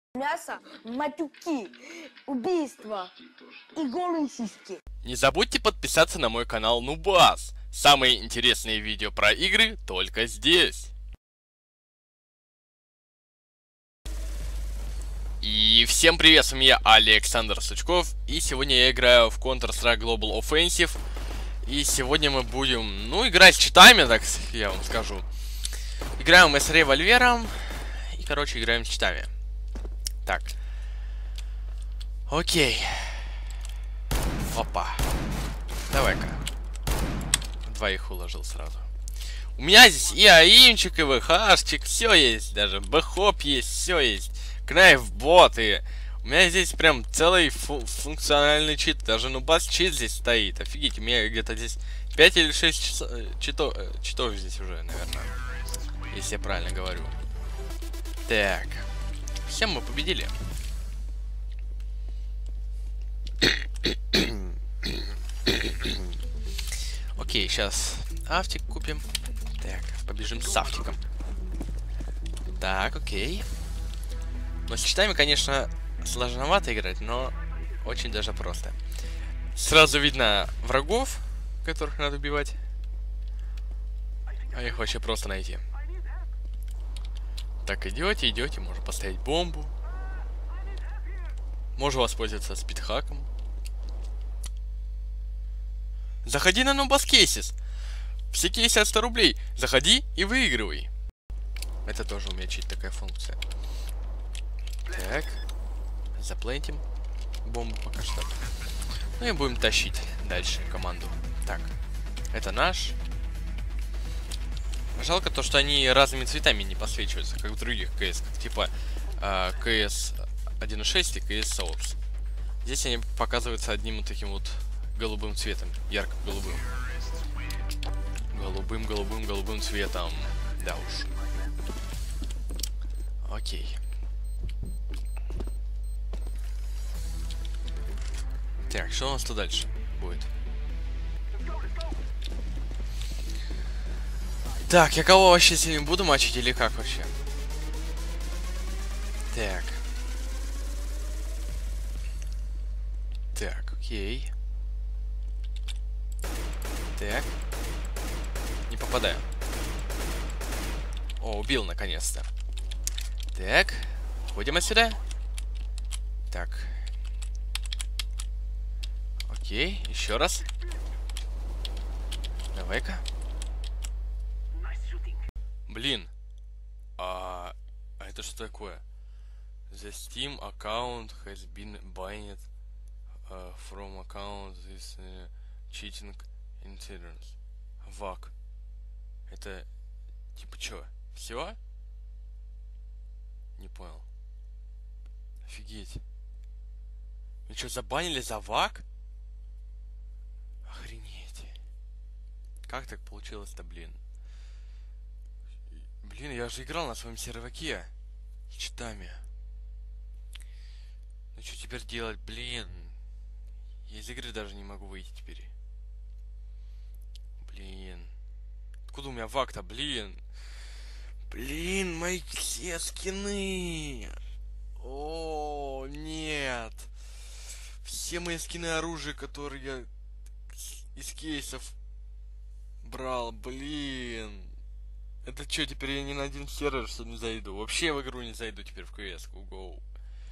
Мясо, матюки, убийства и голые сиськи. Не забудьте подписаться на мой канал Нубас. Самые интересные видео про игры только здесь. И всем привет, с вами я, Александр Сучков. И сегодня я играю в Counter-Strike Global Offensive. И сегодня мы будем, играть с читами, так я вам скажу. Играем мы с револьвером. И, короче, играем с читами. Так. Окей. Опа. Давай-ка. Двоих уложил сразу. У меня здесь и АИМчик, и ВХшчик, все есть. Даже бэхоп есть, все есть. Кнайф бот, и у меня здесь прям целый функциональный чит. Даже нубас чит здесь стоит. Офигеть, у меня где-то здесь 5 или 6 читов здесь уже, наверное. Если я правильно говорю. Так. Всем мы победили. Окей, сейчас автик купим. Так, побежим с автиком. Так, окей. Но с читами, конечно, сложновато играть, но очень даже просто. Сразу видно врагов, которых надо убивать. А их вообще просто найти. Так, идете, можно поставить бомбу. Можно воспользоваться спидхаком. Заходи на Nubas Cases. Все кейсы от 100 рублей. Заходи и выигрывай. Это тоже у меня чит такая функция. Так. Заплентим бомбу пока что. Ну и будем тащить дальше команду. Так. Это наш. Жалко то, что они разными цветами не подсвечиваются, как в других КС. Как типа КС 1.6 и КС Source. Здесь они показываются одним вот таким вот голубым цветом. Ярко-голубым. Голубым цветом. Да уж. Окей. Так, что у нас тут дальше будет? Так, я кого вообще сегодня буду мочить или как вообще? Так. Так, окей. Так. Не попадаю. О, убил наконец-то. Так. Ходим отсюда. Так. Окей, еще раз. Давай-ка. Блин. А это что такое? The Steam account has been banned from account this cheating incidents. Вак. Это типа чё? Все? Не понял. Офигеть. Вы что, забанили за вак? Охренеть. Как так получилось-то, блин? Блин, я же играл на своем серваке с читами. Ну что теперь делать, блин? Я из игры даже не могу выйти теперь. Блин. Откуда у меня вак-то, блин? Блин, мои все скины. О, нет. Все мои скины оружия, которые я из кейсов брал, блин. Это что, теперь я ни на один сервер, что не зайду? Вообще в игру не зайду теперь в КС-ку, гоу.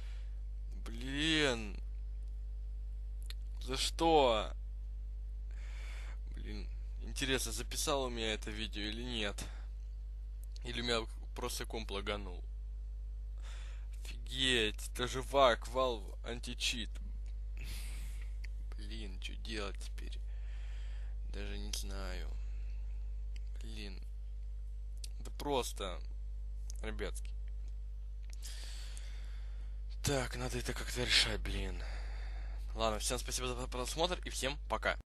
Блин. За что? Блин. Интересно, записал у меня это видео или нет? Или у меня просто комп лаганул? Офигеть. Это же вак, Valve античит. Блин, что делать теперь? Даже не знаю. Блин. Да просто, ребятки. Так, надо это как-то решать, блин. Ладно, всем спасибо за просмотр и всем пока.